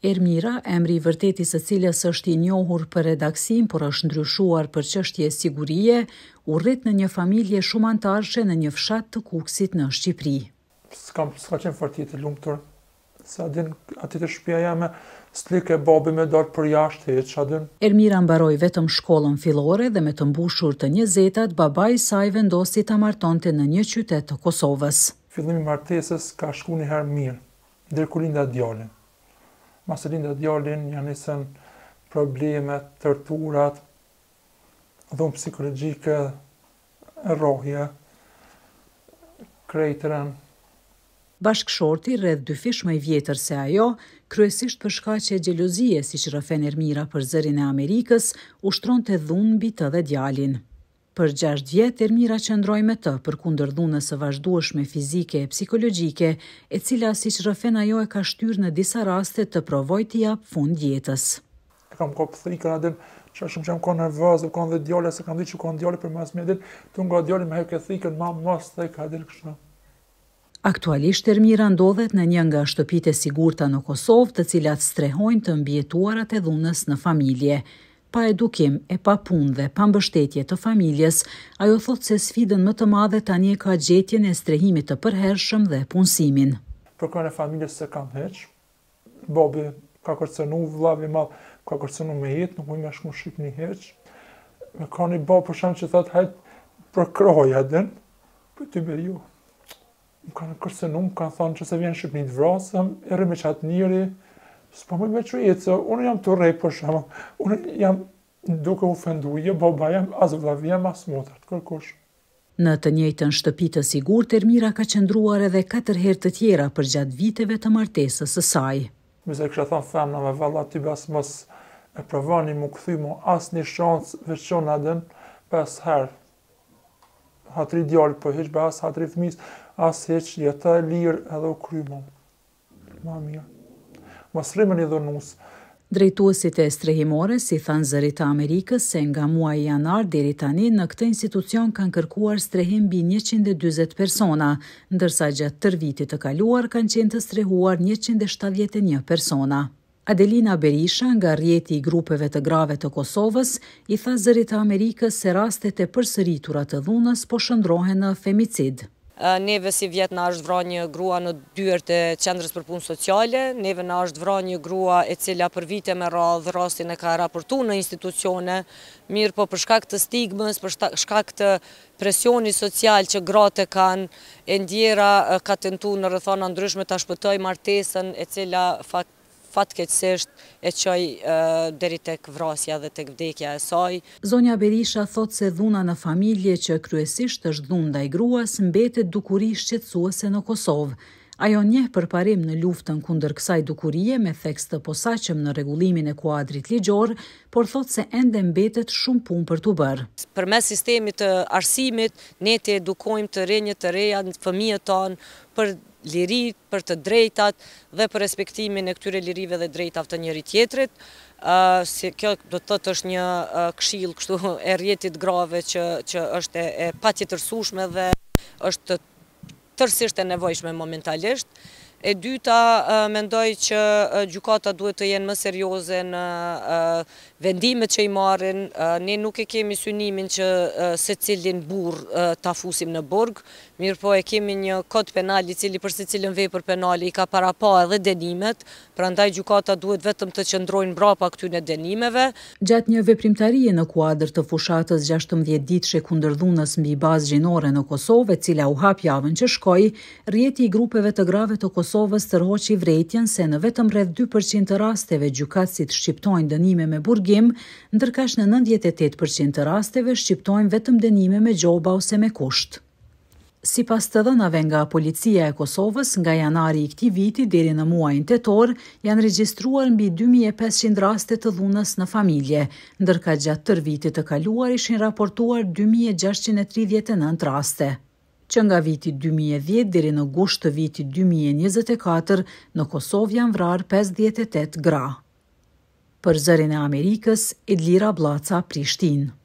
Ermira, emri i vërtetë së cilës është i njohur për redaksim, por është ndryshuar për çështje sigurie, u rrit në një familje shumë antarëshe në një fshat të Kukësit në Shqipëri. S'ka qenë fort jetë e lumtur. Sa din aty të shtëpia jame, s'like babi me dalë për jashtë e çadin. Ermira mbaroi vetëm shkollën fillore dhe me të mbushur të 20-tat, babai i saj vendosi ta martonte në një qytet të Kosovës. Fillimi i martesës ka shkuar një herë mirë, deri kur linda djalin. Mas e linda djalin janë nisën problemet, torturat, dhunë psikologjike, rrohje, krejtëren. Bashkëshorti, rreth 2 fish më i vjetër se ajo, kryesisht për shkaqe xhelozie, siç rrëfen Ermira për zërin e Amerikës, ushtronte dhunë mbi të dhe djalin. Për 6 vjet, Ermira qëndroi me të përkundër dhunës së vazhdueshme fizike e psikologjike, e cila, siç rrëfen ajo, e ka shtyrë në disa raste të provojë t'i jap fund jetës. Kam kopë thikën adin, që shumë që më ka nervozë, më ka dhe djale, se kam ditë që ka djale për mas me dit, tu nga djale me heke thikën, ma mos dhe ka del kështu. Aktualisht Ermira ndodhet në një nga shtëpitë e sigurta në Kosovë, të cilat strehojnë të mbijetuarat e dhunës në familje. Pa edukim e pa punë dhe pa mbështetje të familjes, ajo thotë se sfidën më të madhe tani e ka gjetjen e strehimit të përhershëm dhe punësimin. Për kërën e familjes se kam heq, babi ka kërcenu, vllavi madh ka kërcenu me jetë, nuk më shku shqip një heq. Me ka një babë për shumë që thotë hajtë për kroja din, për ty be ju. Më kanë kërcenu, më kanë thonë që se vjen shqip një të vrasëm, e rrë me qatë njëri, s'po më me që jetë, se unë jam të rej për shumë, unë jam duke u fenduje, baba jam, as vllavi jam, as motrat, kërkush. Në të njëjtën shtëpi të sigurt, Ermira ka qëndruar edhe 4 herë të tjera përgjatë viteve të martesës së saj. Mëse kësha thonë femnave, valla ty bas mos e provani mu këthy mu as një shansë veçon adin 5 herë. Hatri djallë për heq, be as hatri fëmis, as heq jetë e lirë edhe u krymo. Ma mirë. Mos rrimën i dhunus. Drejtuesit e strehimore si thanë zërit të Amerikës se nga muaji janar deri tani në këtë institucion kanë kërkuar strehim mbi 140 persona, ndërsa gjatë tërë vitit të kaluar kanë qenë të strehuar 171 persona. Adelina Berisha, nga rrjeti i grupeve të grave të Kosovës, i tha zërit të Amerikës se rastet e përsëritura të dhunës po shndrohen në femicid. Neve si vjet na është vrarë një grua në dyert e qendrës për punë sociale, neve na është vrarë një grua e cila për vite me radhë rastin e ka raportuar në institucione, mirë po për shkak të stigmës, për shkak të presioni social që gratë kanë, e ndjera ka tentuar në rrethana ndryshme ta shpëtojë martesën e cila fatkeqësisht e çoi deri tek vrasja dhe tek vdekja e saj. Zonja Berisha thotë se dhuna në familje, që kryesisht është dhunë ndaj gruas, mbetet dukuri shqetësuese në Kosovë. Ajo njeh përparim në luftën kundër kësaj dukurie me theks të posaçëm në rregullimin e kuadrit ligjor, por thotë se ende mbetet shumë punë për t'u bërë. Përmes sistemit të arsimit, ne të edukojmë të rinjët të reja, fëmijët tanë për lirit, për të drejtat dhe për respektimin e këtyre lirive dhe drejtave të njëri tjetrit. Kjo do të thotë është një këshill kështu e rrjetit grave që është e patjetërsueshme dhe është tërësisht e nevojshme momentalisht. E dyta, mendoj që gjykata duhet të jenë më serioze në vendimet që i marrin. Ne nuk e kemi synimin që secilin burr ta fusim në burg, mirë po e kemi një kod penal i cili për secilën vepër penale i ka para pa edhe dënimet, prandaj gjykata duhet vetëm të qëndrojnë mbrapa këtyre dënimeve. Gjatë një veprimtarie në kuadër të fushatës 16 ditëshe kundër dhunës mbi bazë gjinore në Kosovë, e cila u hap javën që shkoi, rrjeti i grupeve të grave të Kosovës tërhoqi vërejtjen se në vetëm rreth 2% të rasteve gjykatësit shqiptojnë dënime me burgim, ndërkaq në 98% të rasteve shqiptojnë vetëm dënime me gjoba ose me kusht. Sipas të dhënave nga policia e Kosovës, nga janari i këtij viti deri në muajin tetor, janë regjistruar mbi 2500 raste të dhunës në familje, ndërka gjatë tërë vitit të kaluar ishin raportuar 2639 raste. Që nga viti 2010 deri në gusht të vitit 2024, në Kosovë janë vrarë 58 gra. Për zërin e Amerikës, Edlira Blaca, Prishtinë.